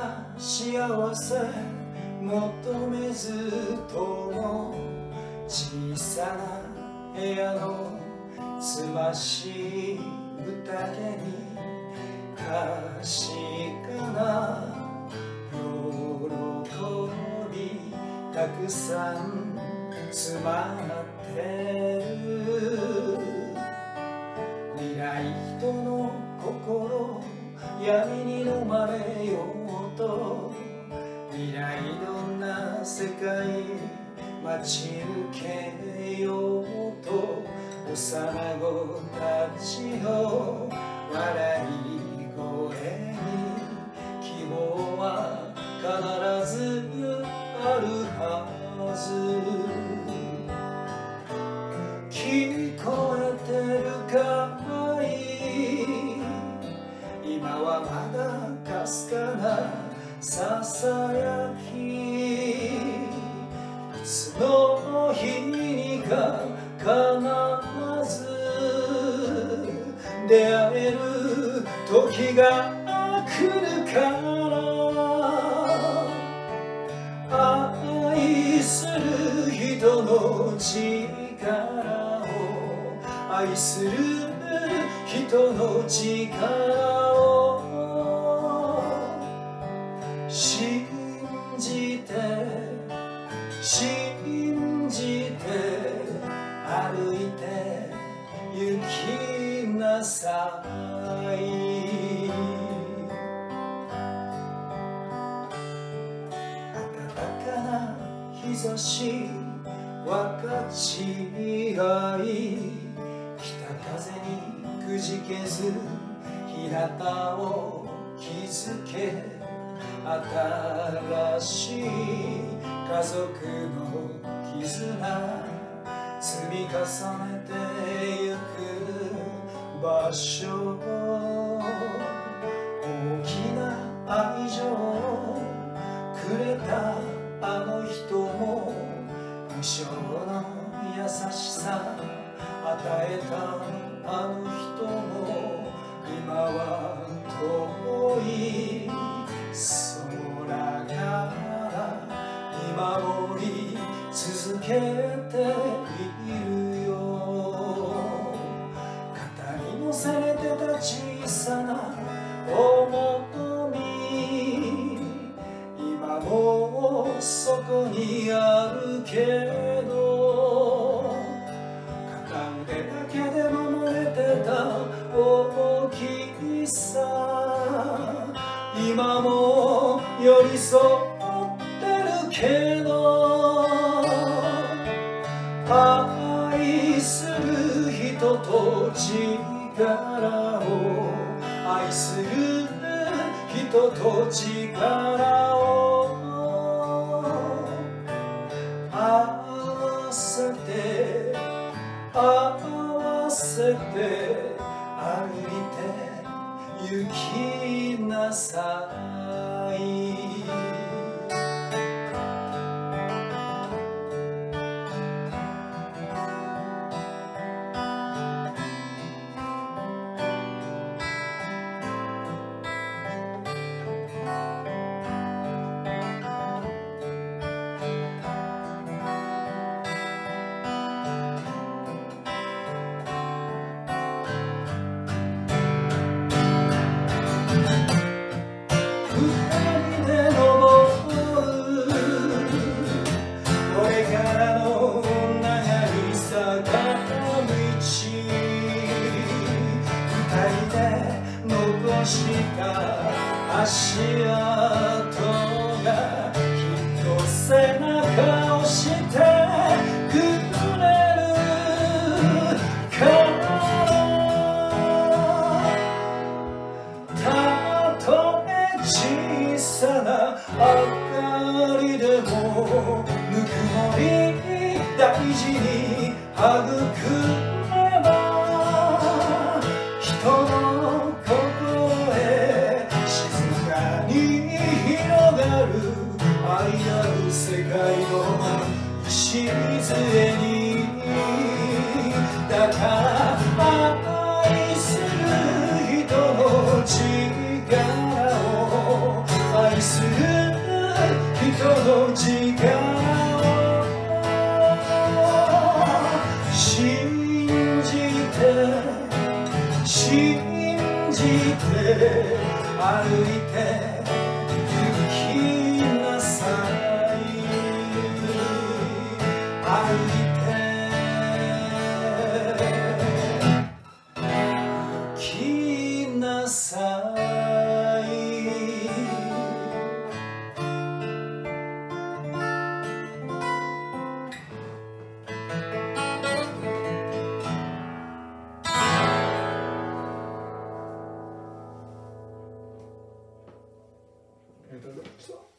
な幸せ求めずとも小さな部屋のつましい宴に確かな喜びたくさん詰まってる。未来人の心闇に飲まれようと未来どんな世界待ち受けようと幼子たちの笑い声に希望は必ずあるはず。聞こえてるかい今はまだかすかなささやきいつの日にか必ず出会える時が来るから愛する人の力を愛する人の力を信じて信じて歩いて行きなさい。暖かな日差し分かち合い北風にくじけず日向を築け新しい家族の絆積み重ねてゆく場所大きな愛情をくれたあの人も無償の優しさ与えたあの人も今は遠い空から見守り続けているよ。肩に乗せれてた小さな重み今もそこにあるけど片腕だけで守れてた大きさ今も寄り添ってるけど愛する人と力を愛する人と力を合わせて歩いて行きなさい。足跡がきっと背中を押してくれるからたとえ小さな明かりでもぬくもり大事に育めば人の心へ広がる愛ある世界の礎にだから愛する人の力を愛愛する人の時間を信じて歩いて行きなさい歩いて行きなさいありがとうございました。